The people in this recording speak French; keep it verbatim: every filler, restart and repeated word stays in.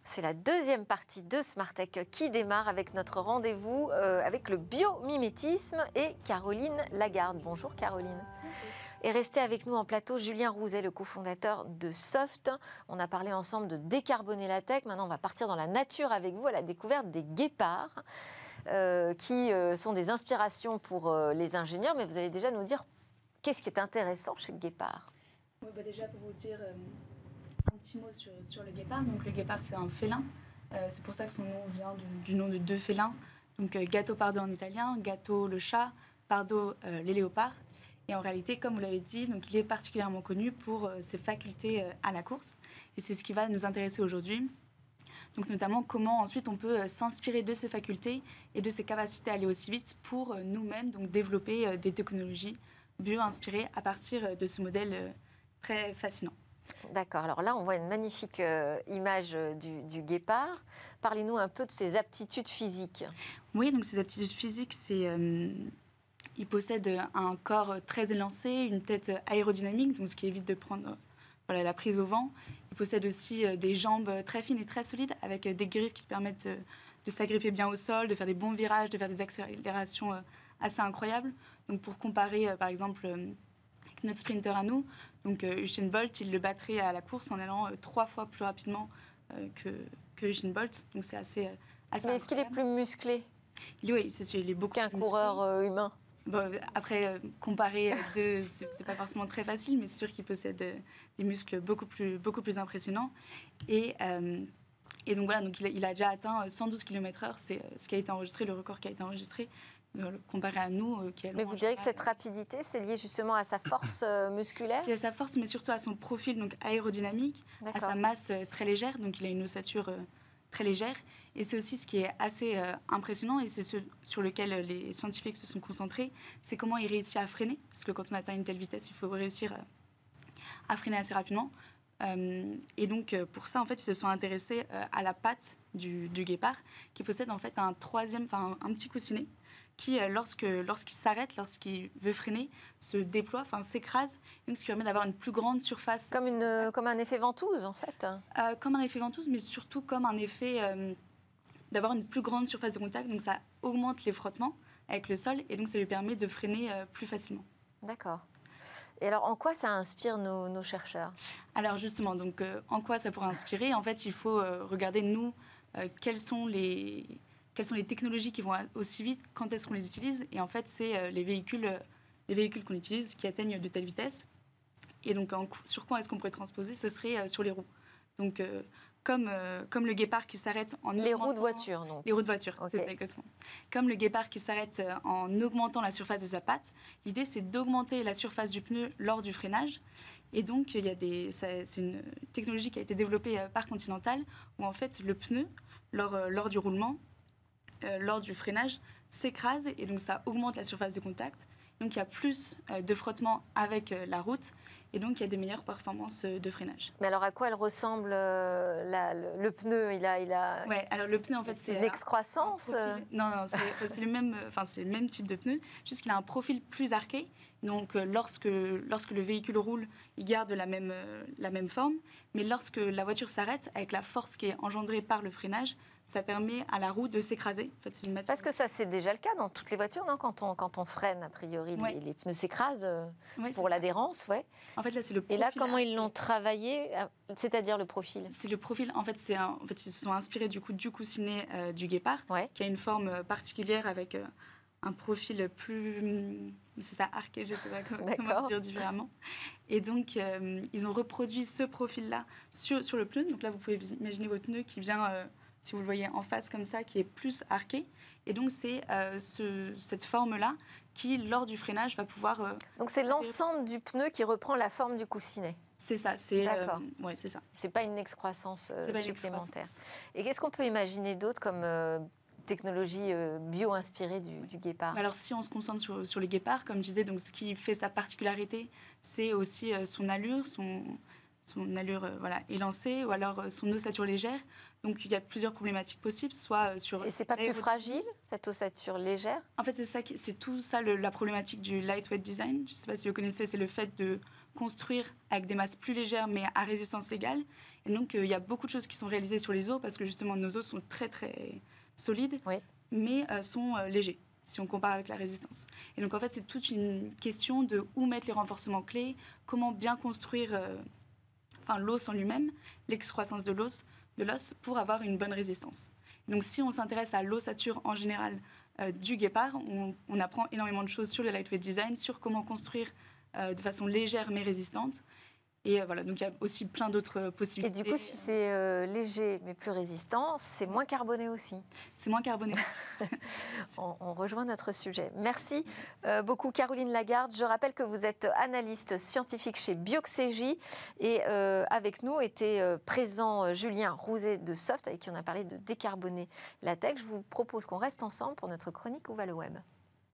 C'est la deuxième partie de Smart Tech qui démarre avec notre rendez-vous euh, avec le biomimétisme et Caroline Lagarde. Bonjour Caroline. Et restez avec nous en plateau, Julien Rouzet, le cofondateur de Soft. On a parlé ensemble de décarboner la tech. Maintenant, on va partir dans la nature avec vous à la découverte des guépards, euh, qui euh, sont des inspirations pour euh, les ingénieurs. Mais vous allez déjà nous dire qu'est-ce qui est intéressant chez le guépard. Oui, bah déjà, pour vous dire euh, un petit mot sur, sur le guépard. Donc, le guépard, c'est un félin. Euh, c'est pour ça que son nom vient du, du nom de deux félins. Donc, euh, Gattopardo en italien, Gatto le chat, Pardo euh, les léopards. Et en réalité, comme vous l'avez dit, donc, il est particulièrement connu pour euh, ses facultés euh, à la course. Et c'est ce qui va nous intéresser aujourd'hui. Donc, notamment, comment ensuite on peut euh, s'inspirer de ses facultés et de ses capacités à aller aussi vite pour euh, nous-mêmes donc, développer euh, des technologies bio-inspirées à partir euh, de ce modèle euh, très fascinant. D'accord. Alors là, on voit une magnifique euh, image euh, du, du guépard. Parlez-nous un peu de ses aptitudes physiques. Oui, donc ses aptitudes physiques, c'est... Euh, il possède un corps très élancé, une tête aérodynamique, donc ce qui évite de prendre voilà, la prise au vent. Il possède aussi des jambes très fines et très solides, avec des griffes qui permettent de s'agripper bien au sol, de faire des bons virages, de faire des accélérations assez incroyables. Donc pour comparer, par exemple, avec notre sprinter à nous, donc Usain Bolt, il le battrait à la course en allant trois fois plus rapidement que, que Usain Bolt. Donc c'est assez, assez Mais est-ce qu'il est plus musclé? Oui, c'est sûr, il est beaucoup qu'un coureur euh, humain. Bon, après, euh, comparer deux, c'est, c'est pas forcément très facile, mais c'est sûr qu'il possède euh, des muscles beaucoup plus, beaucoup plus impressionnants. Et, euh, et donc voilà, donc il, a, il a déjà atteint cent douze kilomètres heure, c'est ce qui a été enregistré, le record qui a été enregistré, euh, comparé à nous. Euh, qui mais vous diriez que cette rapidité, c'est lié justement à sa force euh, musculaire? C'est à sa force, mais surtout à son profil donc aérodynamique, D'accord. à sa masse euh, très légère, donc il a une ossature euh, très légère. Et c'est aussi ce qui est assez euh, impressionnant, et c'est ce sur lequel les scientifiques se sont concentrés, c'est comment il réussit à freiner. Parce que quand on atteint une telle vitesse, il faut réussir à, à freiner assez rapidement. Euh, et donc, euh, pour ça, en fait, ils se sont intéressés euh, à la patte du, du guépard, qui possède en fait un troisième, enfin un, un petit coussinet, qui, euh, lorsque, lorsqu'il s'arrête, lorsqu'il veut freiner, se déploie, enfin s'écrase, donc ce qui permet d'avoir une plus grande surface. Comme, une, euh, comme un effet ventouse, en fait. Euh, comme un effet ventouse, mais surtout comme un effet... Euh, d'avoir une plus grande surface de contact, donc ça augmente les frottements avec le sol, et donc ça lui permet de freiner euh, plus facilement. D'accord. Et alors, en quoi ça inspire nos, nos chercheurs? Alors justement, donc, euh, en quoi ça pourrait inspirer? En fait, il faut euh, regarder, nous, euh, quelles sont les, quelles sont les technologies qui vont aussi vite, quand est-ce qu'on les utilise, et en fait, c'est euh, les véhicules, euh, les véhicules qu'on utilise qui atteignent de telles vitesses. Et donc, en, sur quoi est-ce qu'on pourrait transposer? Ce serait euh, sur les roues. Donc, euh, Comme, euh, comme le guépard qui s'arrête en Les augmentant... roues de voiture, donc. Les roues de voiture, okay. C'est ça, exactement. Comme le guépard qui s'arrête en augmentant la surface de sa patte, l'idée, c'est d'augmenter la surface du pneu lors du freinage. Et donc, il y a des, ça, c'est une technologie qui a été développée par Continental, où en fait, le pneu, lors, lors du roulement, euh, lors du freinage, s'écrase, et donc ça augmente la surface de contact. Donc, il y a plus euh, de frottement avec euh, la route, et donc il y a des meilleures performances euh, de freinage. Mais alors, à quoi elle ressemble euh, la, le, le pneu? Il a, il a. Ouais, alors le pneu, en fait, c'est une excroissance. Un profil... Non, non, c'est, c'est le même, enfin c'est le même type de pneu, juste qu'il a un profil plus arqué. Donc, euh, lorsque lorsque le véhicule roule, il garde la même euh, la même forme, mais lorsque la voiture s'arrête, avec la force qui est engendrée par le freinage, ça permet à la roue de s'écraser. En fait, c'est une matière... Parce que ça, c'est déjà le cas dans toutes les voitures, non? Quand on, quand on freine, a priori, ouais. les, les pneus s'écrasent euh, ouais, pour l'adhérence. Ouais. En fait, là, c'est le profil. Et là, comment ils l'ont travaillé? C'est-à-dire le profil? C'est le profil. En fait, c'est un, en fait, ils se sont inspirés du coup du coussinet euh, du guépard, ouais. qui a une forme particulière avec euh, un profil plus... C'est ça, arqué, je ne sais pas comment, comment dire différemment. Et donc, euh, ils ont reproduit ce profil-là sur, sur le pneu. Donc là, vous pouvez imaginer votre pneu qui vient... Euh, si vous le voyez en face comme ça, qui est plus arqué. Et donc, c'est euh, ce, cette forme-là qui, lors du freinage, va pouvoir... Euh, donc, c'est l'ensemble du pneu qui reprend la forme du coussinet. C'est ça. C'est, D'accord. Euh, ouais, c'est ça. C'est pas une excroissance euh, pas supplémentaire. Une excroissance. Et qu'est-ce qu'on peut imaginer d'autre comme euh, technologie euh, bio-inspirée du, du guépard? Alors, si on se concentre sur, sur le guépard, comme je disais, donc, ce qui fait sa particularité, c'est aussi euh, son allure, son... son allure euh, voilà, élancée, ou alors euh, son ossature légère. Donc, il y a plusieurs problématiques possibles, soit sur... Et c'est pas plus fragile, cette ossature légère? En fait, c'est, ça qui, c'est tout ça, le, la problématique du lightweight design. Je ne sais pas si vous connaissez, c'est le fait de construire avec des masses plus légères mais à résistance égale. Et donc, il euh, y a beaucoup de choses qui sont réalisées sur les os parce que justement, nos os sont très, très solides, oui. mais euh, sont euh, légers si on compare avec la résistance. Et donc, en fait, c'est toute une question de où mettre les renforcements clés, comment bien construire euh, enfin, l'os en lui-même, l'excroissance de l'os, de l'os pour avoir une bonne résistance. Et donc, si on s'intéresse à l'ossature en général euh, du guépard, on, on apprend énormément de choses sur le lightweight design, sur comment construire euh, de façon légère mais résistante. Et euh, voilà, donc il y a aussi plein d'autres possibilités. Et du coup, si c'est euh, léger mais plus résistant, c'est moins carboné aussi. C'est moins carboné aussi. on, on rejoint notre sujet. Merci euh, beaucoup Caroline Lagarde. Je rappelle que vous êtes analyste scientifique chez Bioxégie et euh, avec nous était euh, présent euh, Julien Rouzet de Soft avec qui on a parlé de décarboner la tech. Je vous propose qu'on reste ensemble pour notre chronique Où va le web ?